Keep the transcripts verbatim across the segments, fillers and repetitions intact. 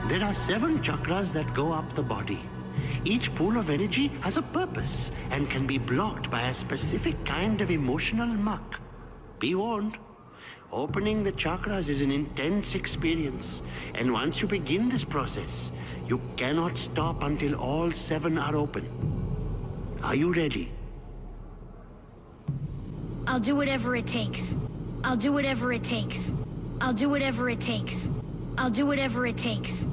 There are seven chakras that go up the body. Each pool of energy has a purpose and can be blocked by a specific kind of emotional muck. Be warned. Opening the chakras is an intense experience, and once you begin this process, you cannot stop until all seven are open. Are you ready? I'll do whatever it takes. I'll do whatever it takes. I'll do whatever it takes. I'll do whatever it takes.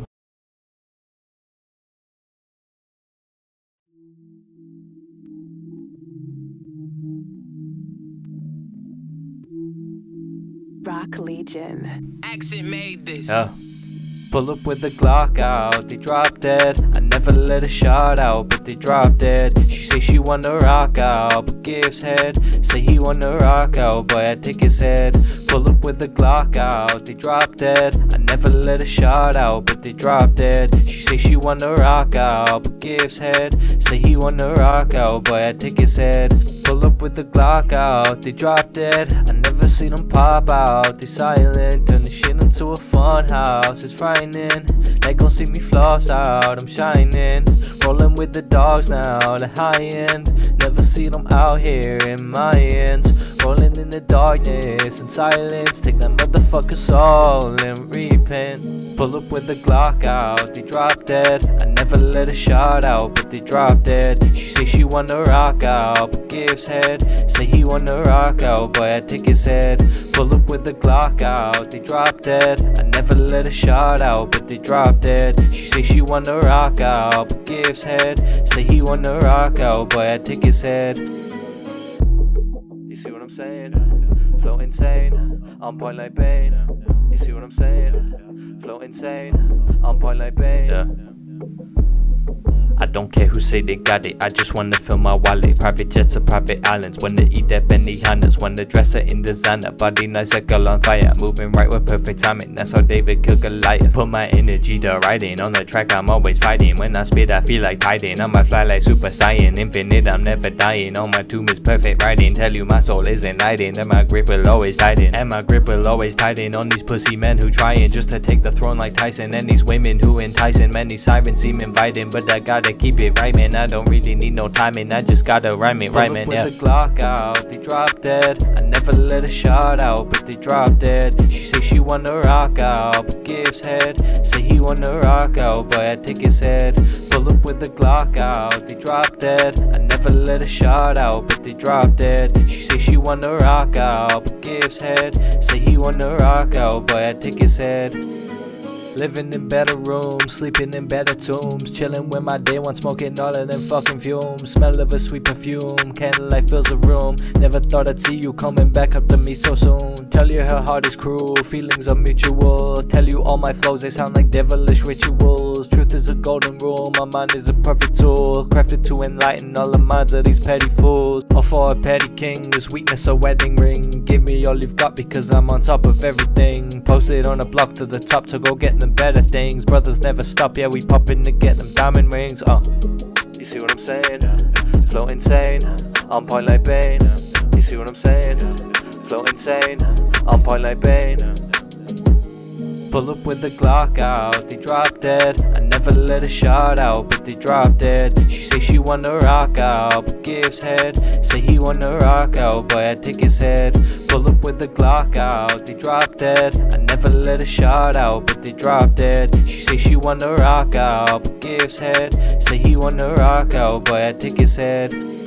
Rock Legion. Accent made this. Yeah. Pull up with the Glock out, they drop dead. I never let a shot out, but they drop dead. She say she wanna rock out, but gives head. Say he wanna rock out, boy I take his head. Pull up with the Glock out, they drop dead. I never let a shot out, but they drop dead. She say she wanna rock out, but gives head. Say he wanna rock out, boy I take his head. Pull up with the Glock out, they drop dead. I never seen them pop out, they silent. Turn the shit into a fun house, it's frightening. They gon' see me floss out, I'm shining. Rolling with the dogs now, the high end. Never see them out here in my ends. Rolling in the darkness and silence. Take that motherfucker soul and repent. Pull up with the Glock out, they drop dead. I never let a shot out, but they drop dead. She say she wanna rock out, but gives head. Say he wanna rock out, boy I take his head. Pull up with the Glock out, they drop dead. I never let a shot out, but they drop dead. She say she wanna rock out, but gives head. Say he wanna rock out, boy I take his head. You see what I'm saying? Flow insane, on point like Bane. You see what I'm saying? Flow insane, on point like Bane. Yeah. I don't care who say they got it, I just wanna fill my wallet. Private jets or private islands, wanna eat that Benihana's. Wanna dress her in designer, body nice like girl on fire. Moving right with perfect timing, that's how David killed Goliath. Put my energy to writing, on the track I'm always fighting. When I spit I feel like Titan, I might fly like Super Saiyan. Infinite, I'm never dying, on my tomb is perfect writing. Tell you my soul isn't hiding, and my grip will always tighten. And my grip will always tighten on these pussy men who trying just to take the throne like Tyson. And these women who enticing, many sirens seem inviting. But I gotta keep it right, man, I don't really need no timing, I just gotta rhyme it right, man, yeah. Pull up with the Glock out, they drop dead. I never let a shot out, but they drop dead. She say she wanna rock out, but gives head. Say he wanna rock out, boy I take his head. Pull up with the Glock out, they drop dead. I never let a shot out, but they drop dead. She say she wanna rock out, but gives head. Say he wanna rock out, boy I take his head. Living in better rooms, sleeping in better tombs. Chilling with my day one, smoking all of them fucking fumes. Smell of a sweet perfume, candlelight fills the room. Never thought I'd see you coming back up to me so soon. Tell you her heart is cruel, feelings are mutual. Tell you all my flows, they sound like devilish rituals. Truth is a golden rule, my mind is a perfect tool. Crafted to enlighten all the minds of these petty fools. All for a petty king, this weakness a wedding ring. Give me all you've got because I'm on top of everything. Posted on a block to the top to go get better things. Brothers never stop, yeah we poppin' to get them diamond rings. Uh, you see what I'm saying? Flow insane, on point like Bane. You see what I'm saying? Flow insane, on point like Bane. Pull up with the Glock out, they drop dead. I never let a shot out, but they drop dead. She say she wanna rock out, but gives head. Say he wanna rock out, boy I take his head. Pull up with the Glock out, they drop dead. I never let a shot out, but they drop dead. She say she wanna rock out, but gives head. Say he wanna rock out, boy I take his head.